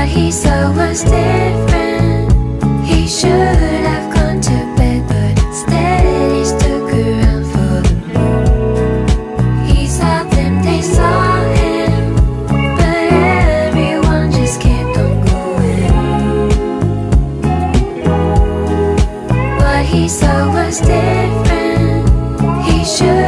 he saw was different. He should have gone to bed, but instead he stuck around for the moon. He saw them, they saw him, but everyone just kept on going. What he saw was different. He should